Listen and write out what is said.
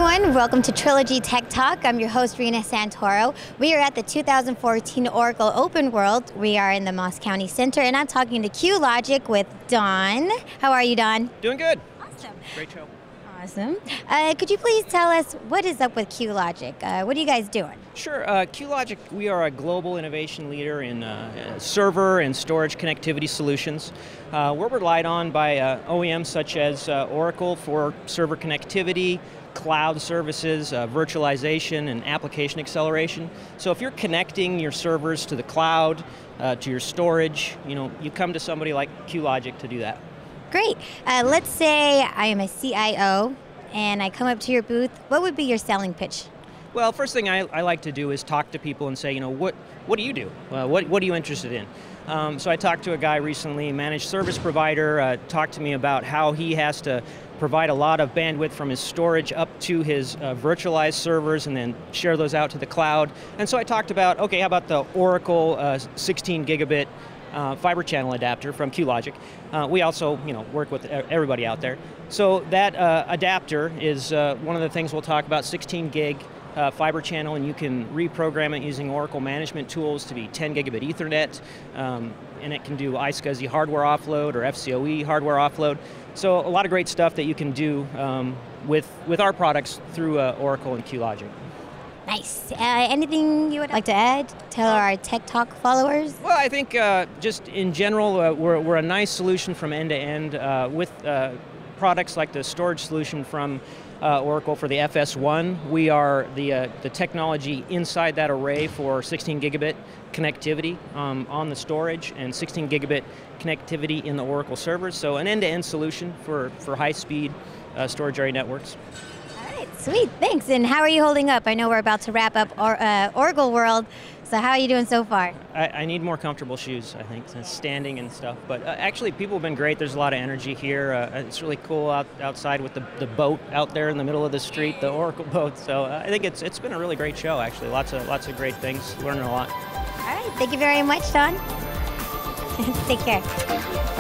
everyone, welcome to Trilogy Tech Talk. I'm your host, Rena Santoro. We are at the 2014 Oracle OpenWorld. We are in the Moss County Center, and I'm talking to QLogic with Don. How are you, Don? Doing good. Awesome. Great show. Awesome. Could you please tell us what is up with QLogic? What are you guys doing? Sure. QLogic, we are a global innovation leader in server and storage connectivity solutions. We're relied on by OEMs such as Oracle for server connectivity, cloud services, virtualization, and application acceleration. So if you're connecting your servers to the cloud, to your storage, you come to somebody like QLogic to do that. Great. Let's say I am a CIO and I come up to your booth. What would be your selling pitch? Well, first thing I like to do is talk to people and say, what do you do? What are you interested in? So I talked to a guy recently, managed service provider, talked to me about how he has to provide a lot of bandwidth from his storage up to his virtualized servers and then share those out to the cloud. And so I talked about, okay, how about the Oracle 16 gigabit Fibre Channel Adapter from QLogic. We also, work with everybody out there. So that adapter is one of the things we'll talk about, 16 gig Fibre Channel, and you can reprogram it using Oracle management tools to be 10 gigabit Ethernet, and it can do iSCSI hardware offload or FCOE hardware offload. So a lot of great stuff that you can do with our products through Oracle and QLogic. Nice. Anything you would like to add? Tell our Tech Talk followers? Well, I think just in general, we're a nice solution from end to end with products like the storage solution from Oracle for the FS1. We are the technology inside that array for 16 gigabit connectivity on the storage and 16 gigabit connectivity in the Oracle servers. So an end-to-end solution for high-speed storage area networks. Sweet, thanks. And how are you holding up? I know we're about to wrap up Oracle World, so how are you doing so far? I need more comfortable shoes, I think, standing and stuff. But actually, people have been great. There's a lot of energy here. It's really cool outside with the boat out there in the middle of the street, the Oracle boat. So I think it's been a really great show, actually. Lots of great things. Learning a lot. All right, thank you very much, Don. Take care.